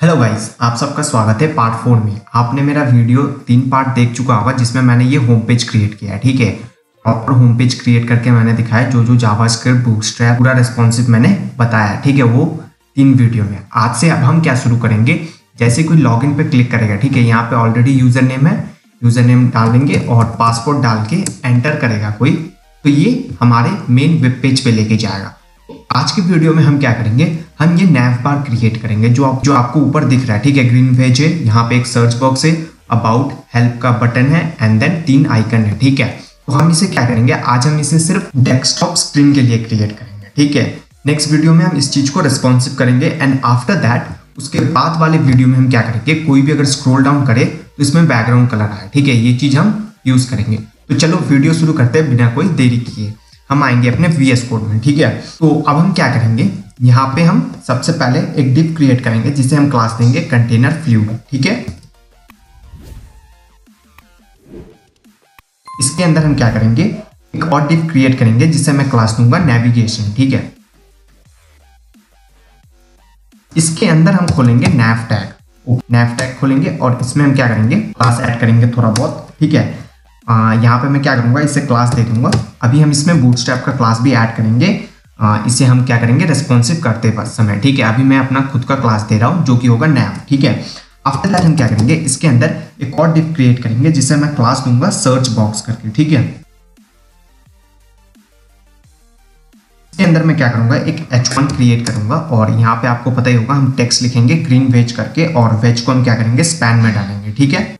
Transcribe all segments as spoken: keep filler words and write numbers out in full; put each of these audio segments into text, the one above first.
Hello guys, आप सबका स्वागत है पार्ट फोर में। आपने मेरा वीडियो तीन पार्ट देख चुका होगा जिसमें मैंने ये होम पेज क्रिएट किया है। ठीक है, प्रॉपर होम पेज क्रिएट करके मैंने दिखाया जो जो जावास्क्रिप्ट बूटस्ट्रैप पूरा रेस्पॉन्सिव मैंने बताया। ठीक है, वो तीन वीडियो में। आज से अब हम क्या शुरू करेंगे, जैसे कोई लॉगिन पे क्लिक करेगा, ठीक है, यहाँ पे ऑलरेडी यूजर नेम है, यूजर नेम डाल देंगे और पासवर्ड डाल के एंटर करेगा कोई, तो ये हमारे मेन वेब पेज पे लेके जाएगा। आज की वीडियो में हम क्या करेंगे, हम ये नैव बार क्रिएट करेंगे जो आप जो आपको ऊपर दिख रहा है। ठीक है, ग्रीन पेज है, यहाँ पे एक सर्च बॉक्स है, अबाउट, हेल्प का बटन है एंड देन तीन आइकन है। ठीक है, तो हम इसे क्या करेंगे, आज हम इसे सिर्फ डेस्कटॉप स्क्रीन के लिए क्रिएट करेंगे। ठीक है, नेक्स्ट वीडियो में हम इस चीज को रिस्पॉन्सिव करेंगे एंड आफ्टर दैट उसके बाद वाले वीडियो में हम क्या करेंगे, कोई भी अगर स्क्रॉल डाउन करे तो इसमें बैकग्राउंड कलर आए। ठीक है, ये चीज हम यूज करेंगे। तो चलो वीडियो शुरू करते हैं बिना कोई देरी किए। हम आएंगे अपने वीएस कोड में। ठीक है, तो अब हम क्या करेंगे, यहाँ पे हम सबसे पहले एक डिव क्रिएट करेंगे जिसे हम क्लास देंगे कंटेनर फ्लूइड। ठीक है, इसके अंदर हम क्या करेंगे, एक और डिव क्रिएट करेंगे जिसे मैं क्लास दूंगा नेविगेशन। ठीक है, इसके अंदर हम खोलेंगे नैव टैग, नैव टैग खोलेंगे और इसमें हम क्या करेंगे, क्लास ऐड करेंगे थोड़ा बहुत। ठीक है, आ, यहाँ पे मैं क्या करूंगा, इसे क्लास दे दूंगा। अभी हम इसमें बूटस्ट्रैप का क्लास भी ऐड करेंगे, आ, इसे हम क्या करेंगे, रेस्पॉन्सिव करते समय। ठीक है, अभी मैं अपना खुद का क्लास दे रहा हूँ जो कि होगा नैव। ठीक है, आफ्टर दैट हम क्या करेंगे, इसके अंदर एक और डिव क्रिएट करेंगे जिसे मैं क्लास दूंगा सर्च बॉक्स करके। ठीक है, इसके अंदर मैं क्या करूंगा, एक एच वन क्रिएट करूंगा और यहाँ पे आपको पता ही होगा हम टेक्स्ट लिखेंगे ग्रीन वेज करके और वेज को हम क्या करेंगे, स्पैन में डालेंगे। ठीक है,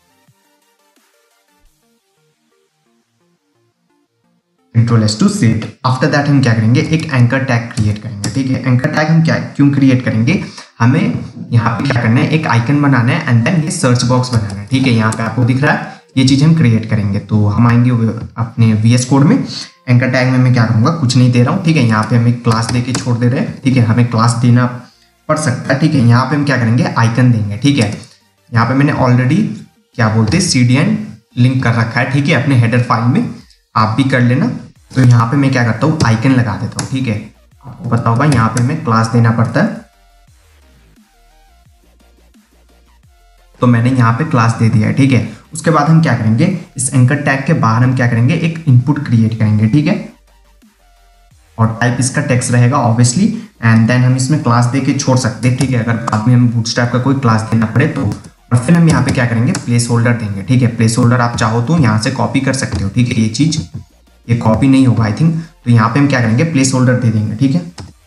control S to save. After that हम क्या करेंगे, एक एंकर टैग क्रिएट करेंगे। ठीक है, एंकर टैग हम क्या क्यों क्रिएट करेंगे, हमें यहाँ पे क्या करना है, एक आइकन बनाना है एंड देन ये सर्च बॉक्स बनाना है। ठीक है, यहाँ पे आपको दिख रहा है, ये चीज हम क्रिएट करेंगे। तो हम आएंगे अपने वीएस कोड में, एंकर टैग में मैं क्या करूंगा, कुछ नहीं दे रहा हूँ। ठीक है, यहाँ पे हम एक क्लास दे के छोड़ दे रहे हैं। ठीक है, हमें क्लास देना पड़ सकता है। ठीक है, यहाँ पे हम क्या करेंगे, आइकन देंगे। ठीक है, यहाँ पे मैंने ऑलरेडी क्या बोलते हैं सीडीएन लिंक कर रखा है। ठीक है, अपने हेडर फाइल में आप भी कर लेना। तो यहाँ पे मैं क्या करता हूँ, आइकन लगा देता हूँ। ठीक है, आपको पता होगा यहाँ पे हमें क्लास देना पड़ता है, तो मैंने यहाँ पे क्लास दे दिया है। ठीक है, उसके बाद हम क्या करेंगे, इस एंकर टैग के बाहर हम क्या करेंगे, एक इनपुट क्रिएट करेंगे। ठीक है, और टाइप इसका टेक्स्ट रहेगा ऑब्वियसली एंड देन हम इसमें क्लास दे के छोड़ सकते हैं। ठीक है, अगर बाद में हम बूटस्ट्रैप का कोई क्लास देना पड़े तो। और फिर हम यहाँ पे क्या करेंगे, प्लेस होल्डर देंगे। ठीक है, प्लेस होल्डर आप चाहो तो यहाँ से कॉपी कर सकते हो। ठीक है, ये चीज ये कॉपी नहीं होगा आई थिंक, तो यहाँ पे हम क्या करेंगे, प्लेस होल्डर दे देंगे। ठीक है,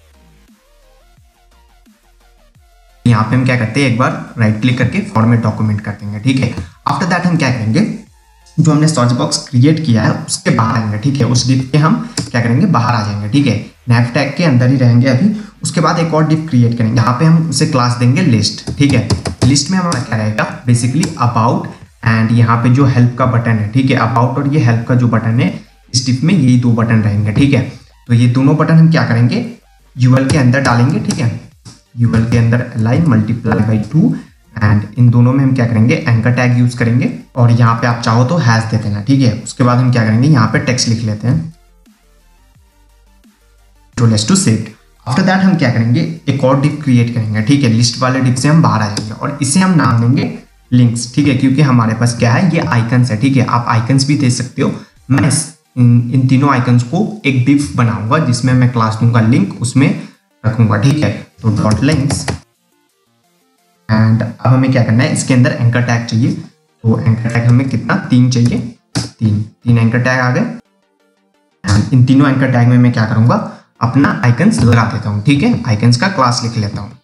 यहाँ पे हम क्या करते हैं, एक बार राइट क्लिक करके फॉर्मेट डॉक्यूमेंट कर देंगे। ठीक है, आफ्टर दैट हम क्या करेंगे, जो हमने सर्च बॉक्स क्रिएट किया है उसके बाहर आएंगे। ठीक है, उस डिव के हम क्या करेंगे, बाहर आ जाएंगे। ठीक है, नैव टैग के अंदर ही रहेंगे अभी। उसके बाद एक और डिव क्रिएट करेंगे, यहाँ पे हम उसे क्लास देंगे लिस्ट। ठीक है, लिस्ट में हमारा क्या रहेगा, बेसिकली अबाउट एंड यहाँ पे जो हेल्प का बटन है। ठीक है, अबाउट और ये हेल्प का जो बटन है, इस डिव में यही दो बटन रहेंगे। ठीक है, तो ये दोनों बटन हम क्या करेंगे, यूएल के अंदर डालेंगे। ठीक है, यूएल के अंदर align multiply by two and इन दोनों में हम क्या करेंगे, एंकर टैग यूज करेंगे और यहाँ पे आप चाहो तो हैश दे देना। ठीक है, उसके बाद हम क्या करेंगे, यहाँ पे टेक्स्ट लिख लेते हैं, control S to save. After that हम क्या करेंगे, एक और डिव क्रिएट करेंगे। ठीक है, लिस्ट वाले डिव से हम बाहर आ जाएंगे और इसे हम नाम देंगे लिंक्स। ठीक है, क्योंकि हमारे पास क्या है, ये आइकन्स है। ठीक है, आप आइकन्स भी दे सकते हो। मैं इन, इन तीनों आइकन्स को एक डिव बनाऊंगा जिसमें मैं क्लास दूंगा लिंक, उसमें रखूंगा। ठीक है, तो डॉट लिंक्स एंड अब हमें क्या करना है, इसके अंदर एंकर टैग चाहिए। तो एंकर टैग हमें कितना, तीन चाहिए, तीन तीन एंकर टैग आ गए एंड इन तीनों एंकर टैग में मैं क्या करूंगा, अपना आइकन्स लगा देता हूं। ठीक है, आइकन्स का क्लास लिख लेता हूं,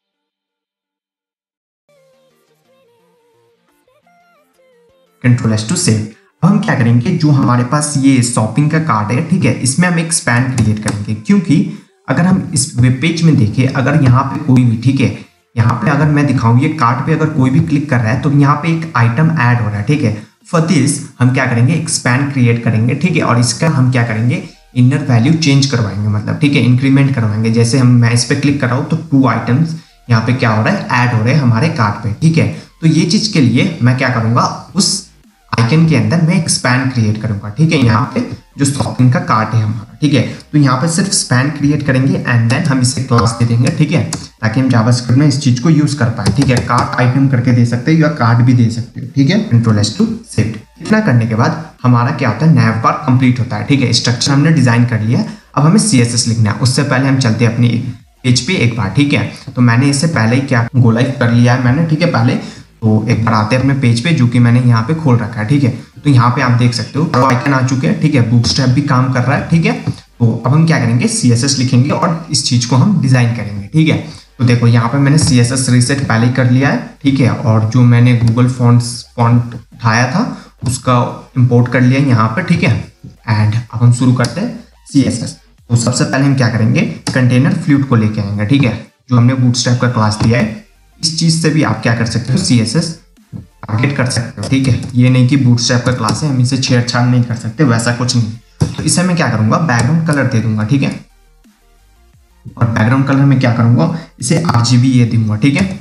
कंट्रोल एस टू सेव। अब हम क्या करेंगे, जो हमारे पास ये शॉपिंग का कार्ड है, ठीक है, इसमें हम एक स्पैन क्रिएट करेंगे। क्योंकि अगर हम इस वेब पेज में देखें, अगर यहाँ पे कोई भी, ठीक है, यहाँ पे अगर मैं दिखाऊं, ये कार्ड पे अगर कोई भी क्लिक कर रहा है तो यहाँ पे एक आइटम ऐड हो रहा है। ठीक है, फॉर दिस हम क्या करेंगे, एक स्पैन क्रिएट करेंगे। ठीक है, और इसका हम क्या करेंगे, इनर वैल्यू चेंज करवाएंगे, मतलब ठीक है, इंक्रीमेंट करवाएंगे। जैसे हम मैं इस पे क्लिक कर रहा हूँ तो टू आइटम्स यहाँ पे क्या हो रहा है, ऐड हो रहे हैं हमारे कार्ड पे। ठीक है, तो ये चीज के लिए मैं क्या करूंगा, उस आइकन के अंदर मैं एक स्पैन क्रिएट करूंगा, ठीक है। यहाँ पे जो शॉपिंग का कार्ट है हमारा, ठीक है, तो यहाँ पे सिर्फ स्पैन क्रिएट करेंगे एंड देन हम इसे क्लास दे देंगे, ठीक है, ताकि हम जावास्क्रिप्ट में इस चीज को यूज कर पाए, ठीक है। कार्ट आइटम करके दे सकते हो या कार्ड भी दे सकते हो, ठीक है। Control S to shift. इतना करने के बाद हमारा क्या होता है, नैव बार कंप्लीट होता है, ठीक है। स्ट्रक्चर हमने डिजाइन कर लिया, अब हमें सी एस एस लिखना है। उससे पहले हम चलते हैं अपनी पेज पे एक बार, ठीक है। तो मैंने इससे पहले ही क्या गो लाइव कर लिया है मैंने, ठीक है, पहले। तो एक बार आते हैं अपने पेज पे जो कि मैंने यहाँ पे खोल रखा है, ठीक है। तो यहाँ पे आप देख सकते हो तो आइकन आ चुके हैं, ठीक है। बूटस्ट्रैप भी काम कर रहा है, ठीक है। तो अब हम क्या करेंगे, सी एस एस लिखेंगे और इस चीज को हम डिजाइन करेंगे, ठीक है। तो देखो यहाँ पे मैंने सी एस एस रीसेट पहले ही कर लिया है, ठीक है। और जो मैंने गूगल फॉन्ट्स फॉन्ट उठाया था उसका इंपोर्ट कर लिया यहाँ पे, ठीक है। एंड अब हम शुरू करते हैं सी एस एस। तो सबसे पहले हम क्या करेंगे, कंटेनर फ्लूट को लेके आएंगे, ठीक है, जो हमने बूटस्ट्रैप का क्लास दिया है। इस चीज से भी आप क्या कर सकते हो, सी एस एस टारगेट कर सकते हो, ठीक है। ये नहीं कि बूटस्ट्रैप का क्लास है हम इसे छेड़छाड़ नहीं कर सकते, वैसा कुछ नहीं। तो इसे मैं क्या करूंगा, बैकग्राउंड कलर दे दूंगा, ठीक है। और बैकग्राउंड कलर में क्या करूंगा, इसे आरजीबी ये दूंगा, ठीक है।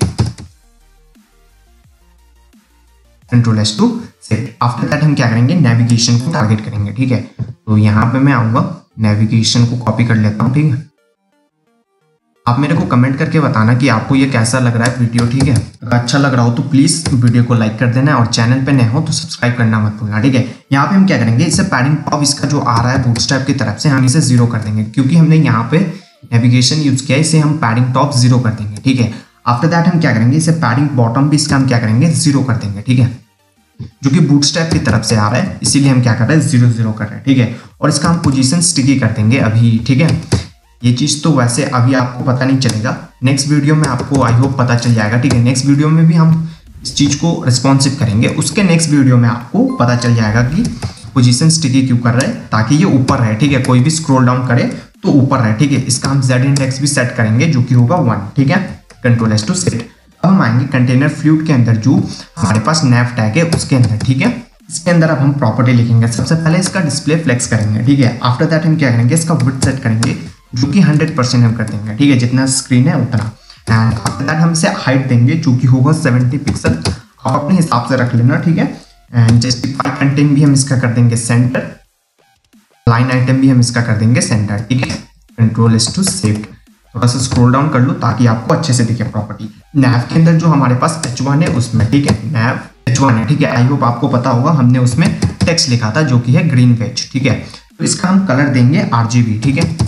Control S to set. After that हम क्या करेंगे, नेविगेशन को टारगेट करेंगे, ठीक है। तो यहाँ पे मैं आऊंगा, नेविगेशन को कॉपी कर लेता हूँ, ठीक है। आप मेरे को कमेंट करके बताना कि आपको ये कैसा लग रहा है वीडियो, ठीक है। अगर अच्छा लग रहा हो तो प्लीज वीडियो को लाइक कर देना और चैनल पे नए हो तो सब्सक्राइब करना मत भूलना, ठीक है। यहाँ पे हम क्या करेंगे, इसे पैडिंग टॉप इसका जो आ रहा है बूटस्ट्रैप की तरफ से हम इसे जीरो कर देंगे, क्योंकि हमने यहाँ पे नेविगेशन यूज किया है, इसे हम पैडिंग टॉप जीरो कर देंगे, ठीक है। आफ्टर दैट हम क्या करेंगे, इसे पैडिंग बॉटम भी इसका हम क्या करेंगे, जीरो कर देंगे, ठीक है, जो कि बूटस्ट्रैप की तरफ से आ रहा है, इसीलिए हम क्या कर रहे हैं, जीरो जीरो कर रहे हैं, ठीक है। और इसका हम पोजीशन स्टिकी कर देंगे अभी, ठीक है। ये चीज तो वैसे अभी आपको पता नहीं चलेगा, नेक्स्ट वीडियो में आपको आई होप पता चल जाएगा, ठीक है। नेक्स्ट वीडियो में भी हम इस चीज को रिस्पॉन्सिव करेंगे, उसके नेक्स्ट वीडियो में आपको पता चल जाएगा कि पोजीशन स्टिकी क्यों कर रहे हैं, ताकि ये ऊपर रहे, ठीक है। कोई भी स्क्रॉल डाउन करे तो ऊपर रहे, ठीक है। इसका हम जेड इंडेक्स भी सेट करेंगे जो कि होगा वन, ठीक है। Control S to set. अब हम आएंगे कंटेनर फ्लूट के अंदर जो हमारे पास नैव टैग है उसके अंदर, ठीक है। इसके अंदर अब हम प्रॉपर्टी लिखेंगे। सबसे पहले इसका डिस्प्ले फ्लेक्स करेंगे, ठीक है। आफ्टर दैट हम क्या करेंगे, इसका विड्थ सेट करेंगे जो कि हंड्रेड परसेंट हम कर देंगे, ठीक है, जितना स्क्रीन है उतना। एंड आफ्टर दैट हम इसे हाइट देंगे जो कि होगा सेवेंटी पिक्सल, आप अपने हिसाब से रख लेना, ठीक है। एंड जस्टिफाई कंटेंट भी हम इसका कर देंगे सेंटर, लाइन आइटम भी हम इसका कर देंगे सेंटर, ठीक है। Control S to save. थोड़ा सा स्क्रॉल डाउन कर लो ताकि आपको अच्छे से दिखे प्रॉपर्टी। नैव के अंदर जो हमारे पास एच वन है उसमें, ठीक है, नैव एच वन है, ठीक है। आई होप आपको पता होगा, हमने उसमें टेक्स्ट लिखा था जो कि है ग्रीन वेज, ठीक है। तो इसका हम कलर देंगे आरजीबी, ठीक है।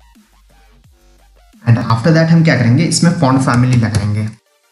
एंड आफ्टर दैट हम क्या करेंगे, इसमें फॉन्ट फैमिली लगाएंगे,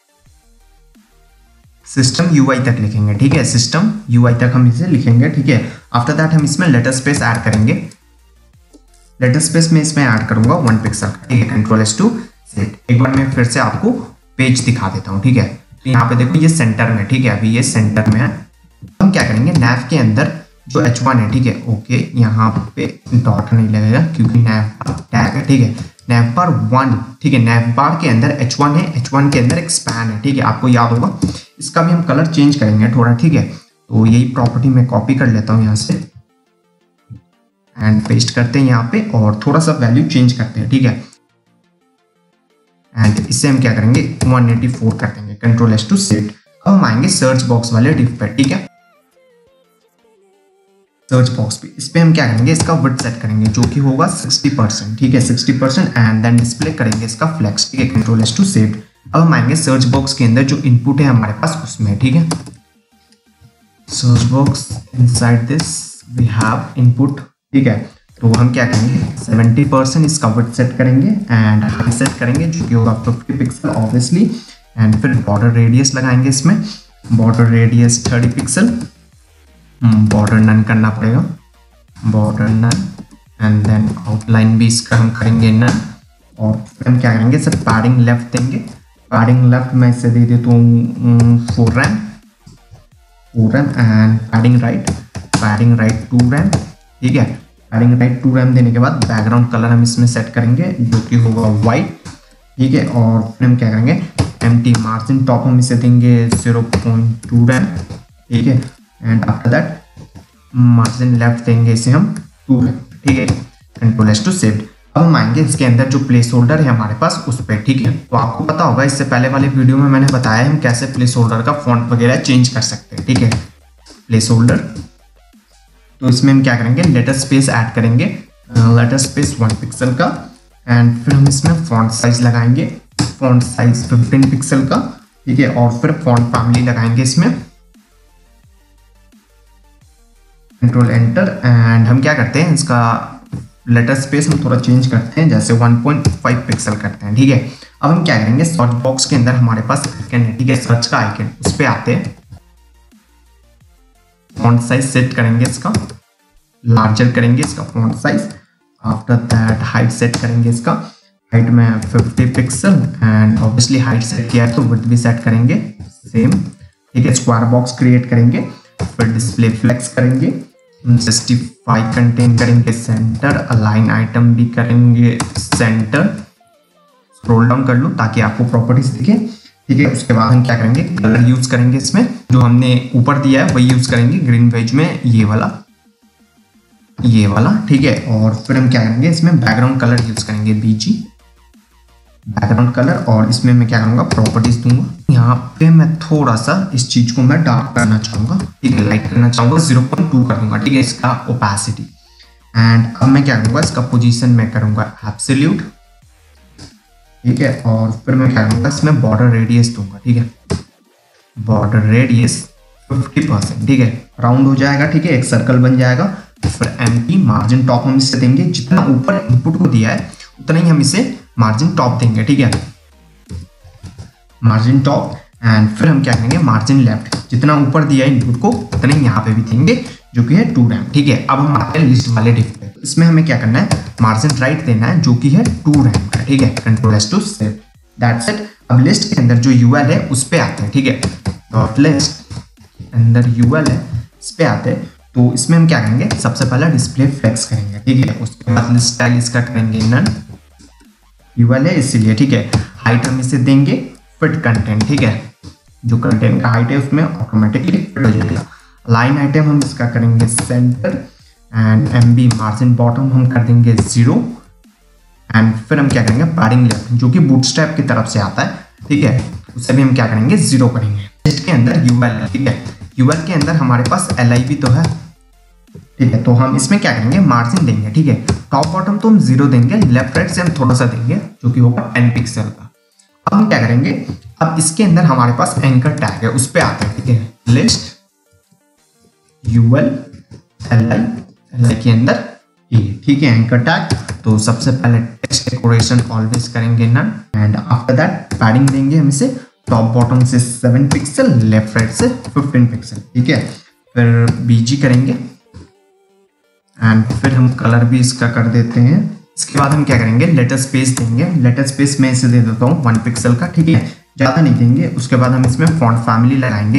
सिस्टम यूआई तक लिखेंगे, ठीक है। सिस्टम यूआई तक हम इसे लिखेंगे, ठीक है। आफ्टर दैट हम इसमें लेटर स्पेस ऐड करेंगे, लेटर स्पेस में इसमें ऐड करूंगा वन पिक्सल, ठीक है। Control S to set. एक बार मैं फिर से आपको पेज दिखा देता हूँ, ठीक है। तो यहाँ पे देखो ये सेंटर में, ठीक है, अभी ये सेंटर में है। हम क्या करेंगे, नैव के अंदर जो एच वन है, ठीक है, ओके, यहाँ पे डॉट नहीं लगेगा क्योंकि नैव टैग है, ठीक है। नैव बार वन, ठीक है, नैव बार के अंदर एच वन है, एच वन के अंदर एक स्पैन है, ठीक है, आपको याद होगा। इसका भी हम कलर चेंज करेंगे थोड़ा, ठीक है। तो यही प्रॉपर्टी मैं कॉपी कर लेता हूँ यहाँ से एंड पेस्ट करते हैं यहाँ पे और थोड़ा सा वैल्यू चेंज करते हैं, ठीक है। एंड इससे हम क्या करेंगे, वन एटी फोर कर देंगे। Control S to set. अब हम आएंगे सर्च बॉक्स वाले डिफ पे, ठीक है। सर्च बॉक्स पे इस पे हम क्या करेंगे, इसका विड्थ सेट करेंगे जो कि होगा सिक्सटी परसेंट, ठीक है, sixty percent. And then display करेंगे इसका फ्लेक्स, ठीक है। Control S to save. अब हम आएंगे सर्च बॉक्स के अंदर जो इनपुट है हमारे पास उसमें, ठीक है। Search box inside this we have input, ठीक है। तो हम क्या करेंगे, सेवेंटी परसेंट इसका विड्थ सेट करेंगे एंड हाइट सेट करेंगे जो कि होगा फिफ्टी पिक्सल ऑब्वियसली। एंड फिर बॉर्डर रेडियस लगाएंगे इसमें, border radius thirty pixel, border none करना पड़ेगा, border none. And then outline भी इसका हम करेंगे नन। और फिर हम क्या करेंगे, सब पैडिंग लेफ्ट देंगे। पैडिंग लेफ्ट में इसे दे देता हूँ four rem, four rem. And padding right, padding right two rem, ठीक है। पैडिंग राइट टू रैम देने के बाद बैकग्राउंड कलर हम इसमें सेट करेंगे जो कि होगा वाइट, ठीक है। और फिर हम क्या करेंगे, एम्प्टी मार्जिन टॉप हम इसे देंगे जीरो पॉइंट टू रैम, ठीक है। And after that margin left देंगे इसे हम टू रैम, ठीक है। Control S to save. अब हम आएंगे इसके अंदर जो प्लेस होल्डर है हमारे पास उस पर, ठीक है। तो आपको पता होगा इससे पहले वाले वीडियो में मैंने बताया हम कैसे प्लेस होल्डर का फॉन्ट वगैरह चेंज कर सकते हैं, ठीक है। Placeholder. तो इसमें हम क्या करेंगे, लेटर स्पेस ऐड करेंगे, लेटर स्पेस वन पिक्सल का, एंड फिर हम इसमें फॉन्ट साइज लगाएंगे, फॉन्ट साइज फिफ्टीन पिक्सल का, ठीक है। और फिर फॉन्ट फैमिली लगाएंगे इसमें, कंट्रोल एंटर, एंड हम क्या करते हैं, इसका लेटर स्पेस हम थोड़ा चेंज करते हैं, जैसे वन पॉइंट फाइव पिक्सल करते हैं, ठीक है। अब हम क्या करेंगे, सर्च बॉक्स के अंदर हमारे पास आइकन है, ठीक है, सर्च का आइकन, उस पर आते हैं, फॉन्ट साइज सेट करेंगे, इसका लार्जर करेंगे इसका font size. After that height set करेंगे, इसका हाइट में fifty pixel, and obviously height set किया है तो विड्थ भी सेट करेंगे सेम, ठीक है। स्क्वायर बॉक्स क्रिएट करेंगे, फिर डिस्प्ले फ्लेक्स करेंगे, जस्टिफाई कंटेन करेंगे सेंटर, अलाइन आइटम भी करेंगे सेंटर, स्क्रॉल डाउन कर लूँ ताकि आपको प्रॉपर्टीज दिखे, ठीक है। उसके बाद हम क्या करेंगे, कलर यूज करेंगे, इसमें जो हमने ऊपर दिया है वही यूज करेंगे, ग्रीन वेज में ये वाला, ये वाला, ठीक है। और फिर हम क्या करेंगे, इसमें बैकग्राउंड कलर यूज करेंगे, बीजी बैकग्राउंड कलर, और इसमें मैं क्या करूंगा, प्रॉपर्टीज दूंगा। यहाँ पे मैं थोड़ा सा इस चीज को मैं डार्क करना चाहूंगा, ठीक है, लाइट करना चाहूंगा, जीरो पॉइंट टू कर दूंगा, ठीक है, इसका ओपेसिटी। एंड अब मैं क्या करूंगा, इसका पोजीशन में करूंगा एब्सोल्यूट, ठीक है। और फिर मैं क्या करूंगा, इसमें बॉर्डर रेडियस दूंगा, ठीक है, बॉर्डर रेडियस फिफ्टी परसेंट, ठीक है, राउंड हो जाएगा, ठीक है, एक सर्कल बन जाएगा। फिर एम्प्टी मार्जिन टॉप हम इससे देंगे, जितना ऊपर इनपुट को दिया है उतना ही हम इसे मार्जिन टॉप देंगे, ठीक है, मार्जिन टॉप। एंड फिर हम क्या करेंगे, मार्जिन लेफ्ट, जितना ऊपर दिया है इनपुट को उतना ही यहाँ पे भी देंगे, जो कि है टू रैम, ठीक है। अब हम आते हैं लिस्ट वाले डिस्प्ले, इसमें हमें क्या करना है, मार्जिन राइट देना है, जो कि है टू रैम का, ठीक है, control S to save, that's it. अब लिस्ट के अंदर जो यूएल है उस पे आते हैं, ठीक है, डॉट लिस्ट अंदर यूएल है, इस पे आते हैं। तो इसमें हम क्या करेंगे, सबसे पहले डिस्प्ले फ्लेक्स करेंगे, ठीक है, उसके बाद लिस्ट स्टाइल इसका करेंगे नन, यूएल है इसीलिए, ठीक है। हाइट हम इसे देंगे फिट कंटेंट, ठीक है, जो कंटेंट का हाइट है उसमें ऑटोमेटिकली फिट हो जाएगा। लाइन आइटम हम इसका करेंगे center, and MB margin bottom हम कर देंगे जीरो, एंड फिर हम क्या करेंगे, पैडिंग लेफ्ट, जो कि बूटस्ट्रैप की तरफ से आता है, ठीक है, उसे भी हम क्या करेंगे, जीरो करेंगे। इसके अंदर यूएल, ठीक है, यूएल के अंदर हमारे पास एल आई भी तो है, ठीक है, तो हम इसमें क्या करेंगे, मार्जिन देंगे, ठीक है, टॉप बॉटम तो हम जीरो देंगे, लेफ्ट राइट से हम थोड़ा सा देंगे, जो कि होगा टेन पिक्सल का। अब हम क्या करेंगे, अब इसके अंदर हमारे पास एंकर टैग है, उस पे आते हैं, ठीक है, list UL L I, L I के अंदर ये, ठीक है, एंकर टैग। तो सबसे पहले टेक्स्ट डेकोरेशन ऑलवेज करेंगे none, and after that padding देंगे हम इसे, टॉप बॉटम से सेवन पिक्सल, लेफ्ट राइट से फिफ्टीन पिक्सल, ठीक है। फिर बीजी करेंगे, एंड फिर हम कलर भी इसका कर देते हैं। इसके बाद हम क्या करेंगे, लेटर स्पेस देंगे, लेटर स्पेस में इसे दे देता हूँ वन पिक्सल का, ठीक है, ज्यादा नहीं देंगे। उसके बाद हम इसमें फॉन्ट फैमिली लगाएंगे,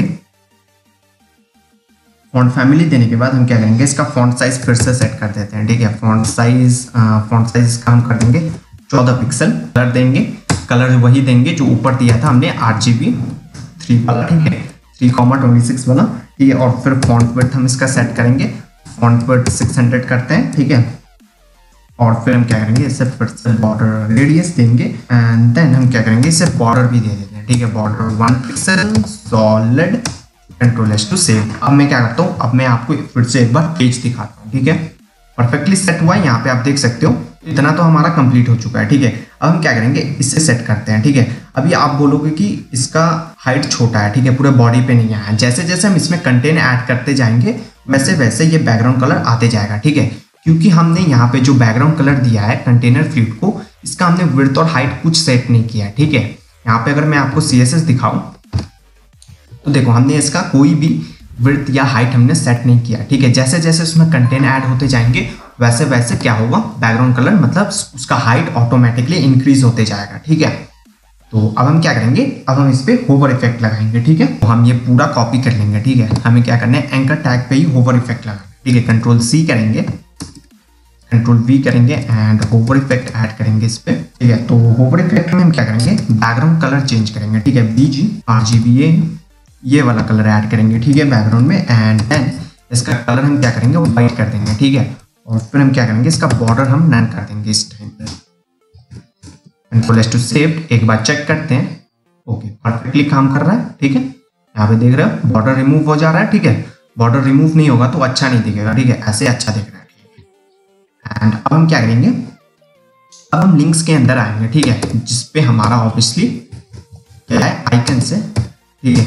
फॉन्ट फैमिली देने के बाद हम क्या करेंगे, इसका फॉन्ट साइज फिर से सेट कर देते हैं, ठीक है, फॉन्ट साइज फॉन्ट साइज इसका हम कर देंगे चौदह पिक्सल। कलर देंगे, कलर वही देंगे जो ऊपर दिया था हमने आठ जी बी थ्री वाला, ठीक है, थ्री कॉमा ट्वेंटी सिक्स वाला, ठीक है। और फिर फॉन्ट विड्थ हम इसका सेट करेंगे, फॉन्ट विड्थ सिक्स हंड्रेड करते हैं, ठीक है। और फिर हम क्या करेंगे, इसे फिर से बॉर्डर रेडियस देंगे, एंड देन हम क्या करेंगे, इसे बॉर्डर भी दे देते हैं, ठीक है, border one pixel solid, control S to save. अब मैं क्या करता हूँ, अब मैं आपको फिर से एक बार पेज दिखाता हूँ, ठीक है, परफेक्टली सेट हुआ है, यहाँ पे आप देख सकते हो, इतना तो हमारा कंप्लीट हो चुका है, ठीक है। अब हम क्या करेंगे, इससे सेट करते हैं, ठीक है। अभी आप बोलोगे कि इसका हाइट छोटा है, ठीक है, पूरे बॉडी पे नहीं आया, जैसे जैसे हम इसमें कंटेंट ऐड करते जाएंगे वैसे वैसे ये बैकग्राउंड कलर आते जाएगा, ठीक है, क्योंकि हमने यहाँ पे जो बैकग्राउंड कलर दिया है कंटेनर फ्लूइड को, इसका हमने विड्थ और हाइट कुछ सेट नहीं किया है, ठीक है। यहाँ पे अगर मैं आपको सी एस एस दिखाऊं तो देखो, हमने इसका कोई भी विड्थ या हाइट हमने सेट नहीं किया, ठीक है। जैसे जैसे उसमें कंटेंट ऐड होते जाएंगे वैसे वैसे क्या होगा, बैकग्राउंड कलर मतलब उसका हाइट ऑटोमेटिकली इंक्रीज होते जाएगा, ठीक है। तो अब हम क्या करेंगे, अब हम इस पे होवर इफेक्ट लगाएंगे, ठीक है। तो हम ये पूरा कॉपी कर लेंगे, ठीक है। हमें क्या करना है, एंकर टैग पे ही होवर इफेक्ट लगाना, ठीक है। कंट्रोल सी करेंगे, कंट्रोल वी करेंगे, एंड होवर इफेक्ट ऐड करेंगे इस पे, ठीक है। तो होवर इफेक्ट में हम क्या करेंगे, बैकग्राउंड कलर चेंज करेंगे, ठीक है, बीजी आर जी बी ए ये वाला कलर ऐड करेंगे, ठीक है, बैकग्राउंड में। एंड देन इसका कलर हम क्या करेंगे, वो वाइट कर देंगे, ठीक है। और फिर हम क्या करेंगे, इसका बॉर्डर हम नन कर देंगे इस टाइम पे। कंट्रोल एस टू सेव, एक बार चेक करते हैं, ओके, परफेक्टली काम कर रहा है, ठीक है। यहाँ पे देख रहे हो बॉर्डर रिमूव हो जा रहा है, ठीक है। बॉर्डर रिमूव नहीं होगा तो अच्छा नहीं दिखेगा, ठीक है, ऐसे अच्छा दिख रहा है। एंड अब हम क्या करेंगे, अब हम लिंक्स के अंदर आएंगे, ठीक है, जिसपे हमारा ऑब्वियसली क्या है, आइकन से, ठीक है,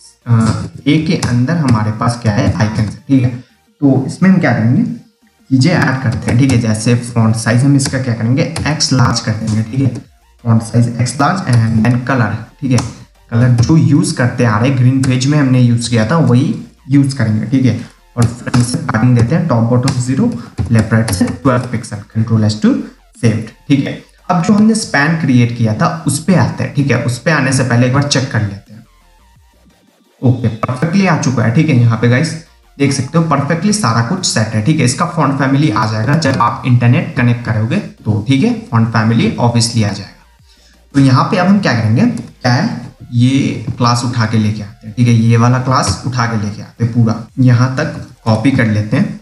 ए के अंदर हमारे पास क्या है, आइकन से, ठीक है। तो इसमें हम क्या करेंगे, चीजें ऐड करते हैं, ठीक है, जैसे फॉन्ट साइज हम इसका क्या करेंगे, एक्स लार्ज कर देंगे, ठीक है, font size X large. And then colour, ठीक है, कलर जो यूज करते आ रहे ग्रीन पेज में हमने यूज किया था वही यूज करेंगे, ठीक है। और फ्रंट से पैडिंग देते हैं, top bottom zero, left right से twelve pixel, control S to saved, ठीक है। अब जो हमने स्पैन क्रिएट किया था उस पे आते हैं, ठीक है, उस पे आने से पहले एक बार चेक कर लेते हैं। ओके, परफेक्टली आ चुका है, ठीक है, यहाँ पे गाइस देख सकते हो परफेक्टली सारा कुछ सेट है, ठीक है। इसका फॉन्ट फैमिली आ जाएगा जब आप इंटरनेट कनेक्ट करोगे तो, ठीक है, फॉन्ट फैमिली ऑब्वियसली आ जाएगा। तो यहाँ पे अब हम क्या करेंगे, क्या है, ये क्लास उठा के लेके आते हैं, ठीक है, ये वाला क्लास उठा के लेके आते हैं, पूरा यहाँ तक कॉपी कर लेते हैं,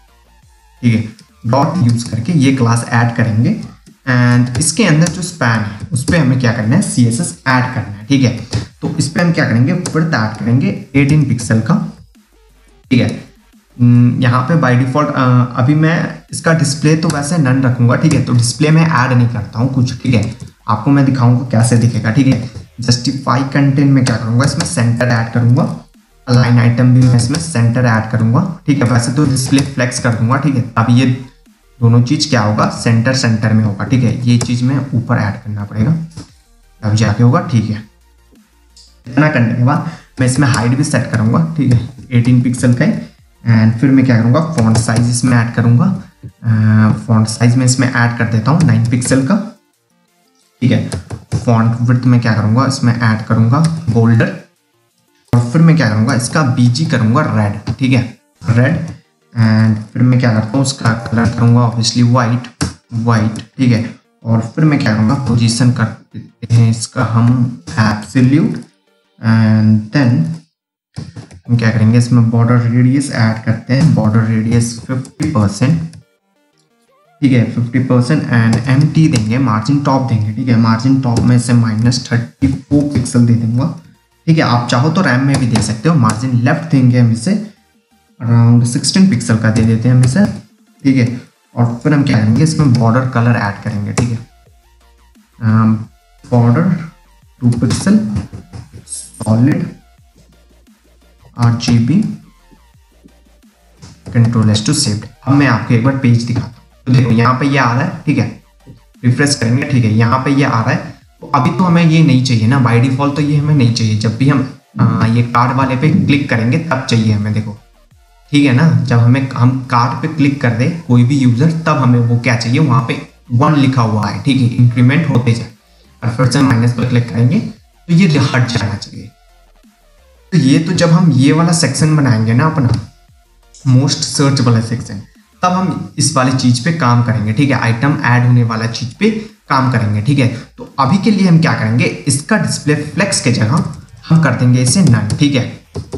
ठीक है, डॉट यूज करके ये क्लास ऐड करेंगे। एंड इसके अंदर जो स्पैन है उस पर हमें क्या करना है, सी एस एस ऐड करना है, ठीक है। तो इस पर हम क्या करेंगे, विड्थ ऐड करेंगे एटीन पिक्सल का, ठीक है। यहाँ पे बाय डिफॉल्ट अभी मैं इसका डिस्प्ले तो वैसे नन रखूंगा, ठीक है, तो डिस्प्ले में ऐड नहीं करता हूँ कुछ, ठीक है, आपको मैं दिखाऊंगा कैसे दिखेगा, ठीक है। जस्टिफाई कंटेंट में क्या करूंगा, इसमें सेंटर ऐड करूंगा, अलाइन आइटम भी मैं इसमें सेंटर ऐड करूंगा, ठीक है। वैसे तो डिस्प्ले फ्लेक्स कर दूंगा, ठीक है, अब ये दोनों चीज क्या होगा, सेंटर सेंटर में होगा, ठीक है। ये चीज में ऊपर ऐड करना पड़ेगा तब जाके होगा, ठीक है। इतना करने के बाद मैं इसमें हाइट भी सेट करूंगा, ठीक है, एटीन पिक्सल का। एंड फिर मैं क्या करूंगा, फॉन्ट साइज इसमें ऐड करूंगा, फॉन्ट साइज में इसमें ऐड कर देता हूँ नाइन पिक्सल का, ठीक है। फॉन्ट विड्थ में क्या करूंगा, इसमें ऐड करूंगा बोल्डर, और फिर मैं क्या करूंगा, इसका बीजी करूंगा रेड, ठीक है, रेड। एंड फिर मैं क्या करता हूँ, उसका कलर करूंगा ऑब्वियसली वाइट, वाइट, ठीक है। और फिर मैं क्या करूंगा, पोजीशन कर देते हैं इसका हम एब्सोल्यूट। एंड देन हम क्या करेंगे, इसमें बॉर्डर रेडियस ऐड करते हैं, बॉर्डर रेडियस फिफ्टी परसेंट, ठीक है, fifty percent. And M T देंगे, मार्जिन टॉप देंगे, ठीक है, मार्जिन टॉप में से माइनस थर्टी फोर पिक्सल दे दूंगा, ठीक है। आप चाहो तो रैम में भी दे सकते हो। मार्जिन लेफ्ट देंगे हम इसे अराउंड सिक्सटीन पिक्सल का दे देते हैं हम इसे, ठीक है। और फिर हम क्या करेंगे, इसमें बॉर्डर कलर ऐड करेंगे, ठीक है, border two pixel solid R G B, control S to saved. अब मैं आपको एक बार पेज दिखाता हूँ, तो देखो यहाँ पे ये आ रहा है, ठीक है, रिफ्रेश करेंगे, ठीक है, यहाँ पे ये आ रहा है। तो अभी तो हमें ये नहीं चाहिए ना, बाय डिफॉल्ट तो ये हमें नहीं चाहिए। जब भी हम आ, ये कार्ड वाले पे क्लिक करेंगे तब चाहिए हमें, देखो, ठीक है ना। जब हमें हम कार्ड पे क्लिक कर दे कोई भी यूजर, तब हमें वो क्या चाहिए, वहां पे वन लिखा हुआ है, ठीक है, इंक्रीमेंट होते जाए। और फिर से माइनस पर क्लिक करेंगे तो ये हट जाना चाहिए। तो ये तो जब हम ये वाला सेक्शन बनाएंगे ना अपना मोस्ट सर्च वाला सेक्शन, तब हम इस वाली चीज पे काम करेंगे, ठीक है, आइटम ऐड होने वाला चीज पे काम करेंगे, ठीक है। तो अभी के लिए हम क्या करेंगे, इसका डिस्प्ले फ्लेक्स के जगह हम कर देंगे इसे नन, ठीक है,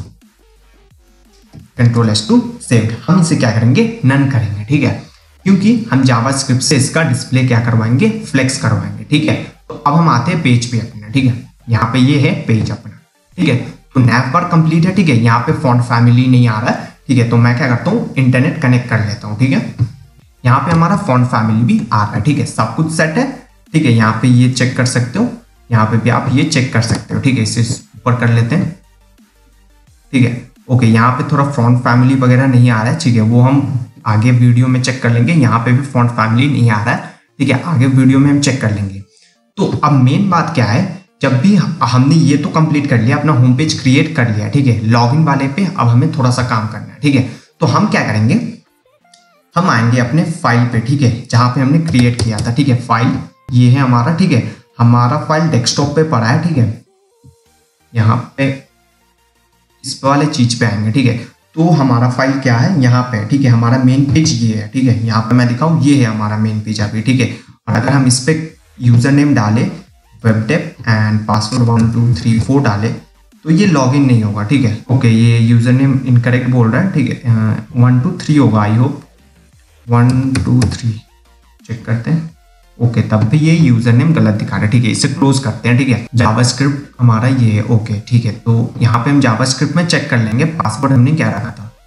कंट्रोल एस टू सेव्ड। हम इसे क्या करेंगे, नन करेंगे, ठीक है, क्योंकि हम जावास्क्रिप्ट से इसका डिस्प्ले क्या करवाएंगे, फ्लेक्स करवाएंगे, ठीक है। तो अब हम आते हैं पेज पे अपना, ठीक है, यहाँ पे ये है पेज अपना, ठीक है। तो नैव बार कंप्लीट है, ठीक है, यहाँ पे फॉन्ट फैमिली नहीं आ रहा है, ठीक है। तो मैं क्या करता हूँ, इंटरनेट कनेक्ट कर लेता हूँ, ठीक है। यहाँ पे हमारा फॉन्ट फैमिली भी आ रहा है, ठीक है, सब कुछ सेट है, ठीक है। यहाँ पे ये चेक कर सकते हो, यहाँ पे भी आप ये चेक कर सकते हो, ठीक है। इसे ऊपर कर लेते हैं, ठीक है, ओके। यहाँ पे थोड़ा फॉन्ट फैमिली वगैरह नहीं आ रहा है, ठीक है, वो हम आगे वीडियो में चेक कर लेंगे। यहाँ पे भी फॉन्ट फैमिली नहीं आ रहा है, ठीक है, आगे वीडियो में हम चेक कर लेंगे। तो अब मेन बात क्या है, जब भी हमने ये तो कंप्लीट कर लिया, अपना होम पेज क्रिएट कर लिया, ठीक है, लॉगिन वाले पे अब हमें थोड़ा सा काम करना है, ठीक है। तो हम क्या करेंगे, हम आएंगे अपने फाइल पे, ठीक है, जहां पे हमने क्रिएट किया था, ठीक है, फाइल ये है हमारा, ठीक है, हमारा फाइल डेस्कटॉप पे पड़ा है, ठीक है। यहाँ पे इस वाले चीज पे आएंगे, ठीक है। तो हमारा फाइल क्या है, यहाँ पे, ठीक है, हमारा मेन पेज ये है, ठीक है। यहाँ पे मैं दिखाऊं, ये है हमारा मेन पेज अभी, ठीक है। और अगर हम इस पे यूजर नेम डाले web dev and password one two three four डाले तो ये लॉगिन नहीं होगा, ठीक है, ओके। ये यूजर नेम इनकरेक्ट बोल रहा है, ठीक है, वन टू थ्री होगा, I hope one two three check करते हैं, ओके। तब भी ये यूजर नेम गलत दिखा रहा है, ठीक है, इसे क्लोज करते हैं, ठीक है। जावास्क्रिप्ट हमारा ये है, ओके, ठीक है। तो यहाँ पे हम जावास्क्रिप्ट में चेक कर लेंगे पासवर्ड हमने क्या रखा था,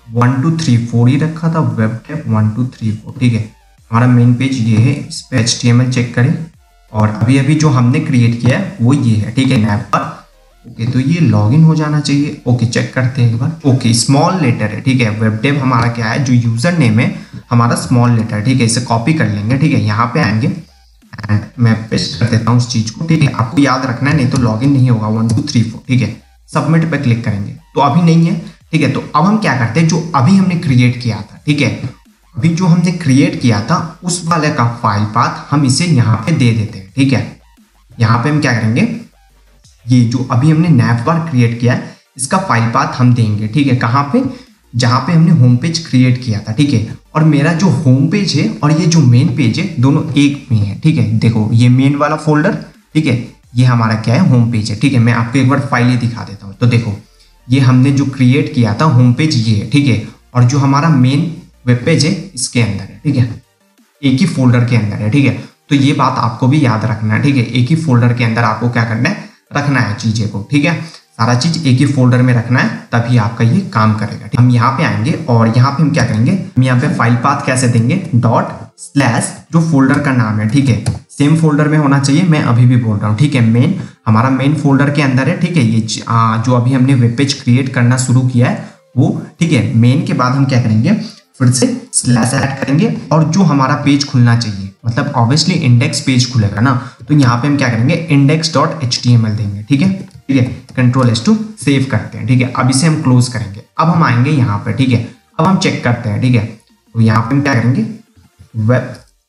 वन टू थ्री फोर ही रखा था, web dev one two three four, ठीक है। हमारा मेन पेज ये है, इस पे H T M L check करें और अभी अभी जो हमने क्रिएट किया है वो ये है, ठीक है, नैव पर। ओके, तो ये लॉगिन हो जाना चाहिए। ओके, चेक करते हैं एक बार। ओके, स्मॉल लेटर है, ठीक है। वेब डेव हमारा क्या है, जो यूजर नेम है हमारा स्मॉल लेटर, ठीक है। इसे कॉपी कर लेंगे, ठीक है। यहाँ पे आएंगे एंड मैं पेस्ट कर देता हूँ उस चीज को, ठीक है। आपको याद रखना है, नहीं तो लॉगिन नहीं होगा। वन टू थ्री फोर, ठीक है। सबमिट पे क्लिक करेंगे तो अभी नहीं है, ठीक है। तो अब हम क्या करते हैं, जो अभी हमने क्रिएट किया था, ठीक है, अभी जो हमने क्रिएट किया था उस वाले का फाइल पाथ हम इसे यहाँ पे दे देते हैं, ठीक है। यहाँ पे हम क्या करेंगे, ये जो अभी हमने नैव बार क्रिएट किया है इसका फाइल पाथ हम देंगे, ठीक है। कहाँ पे, जहाँ पे हमने होम पेज क्रिएट किया था, ठीक है। और मेरा जो होम पेज है और ये जो मेन पेज है दोनों एक में है, ठीक है। देखो ये मेन वाला फोल्डर, ठीक है, ये हमारा क्या है, होम पेज है, ठीक है। मैं आपको एक बार फाइल ही दिखा देता हूँ। तो देखो ये हमने जो क्रिएट किया था होम पेज ये है, ठीक है। और जो हमारा मेन वेब पेज है इसके अंदर है, ठीक है, एक ही फोल्डर के अंदर है, ठीक है। तो ये बात आपको भी याद रखना है, ठीक है। एक ही फोल्डर के अंदर आपको क्या करना है, रखना है चीजें को, ठीक है। सारा चीज एक ही फोल्डर में रखना है, तभी आपका ये काम करेगा। हम यहाँ पे आएंगे और यहाँ पे हम क्या करेंगे, हम यहाँ पे फाइल पाथ कैसे देंगे, डॉट स्लैश जो फोल्डर का नाम है, ठीक है, सेम फोल्डर में होना चाहिए। मैं अभी भी बोल रहा हूँ, ठीक है। मेन हमारा मेन फोल्डर के अंदर है, ठीक है। ये आ, जो अभी हमने वेब पेज क्रिएट करना शुरू किया है वो, ठीक है। मेन के बाद हम क्या करेंगे, फिर से स्लैश ऐड करेंगे और जो हमारा पेज खुलना चाहिए, मतलब ऑब्वियसली इंडेक्स पेज खुलेगा ना, तो यहाँ पे हम क्या करेंगे, index dot H T M L देंगे, ठीक है, ठीक है। कंट्रोल एस टू सेव करते हैं, ठीक है। अब इसे हम क्लोज करेंगे। अब हम आएंगे यहाँ पे, ठीक है। अब हम चेक करते हैं, ठीक है। तो यहाँ पे हम क्या करेंगे, web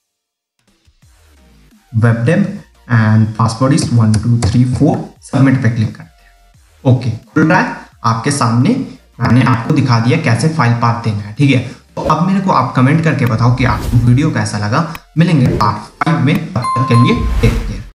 web dev and password is one two three four, submit पे क्लिक करते हैं। ओके, खुल रहा है आपके सामने। मैंने आपको दिखा दिया कैसे फाइल पाथ देना है, ठीक है। तो अब मेरे को आप कमेंट करके बताओ कि आपको वीडियो कैसा लगा। मिलेंगे पार्ट फाइव में, तब तक के लिए देखते हैं।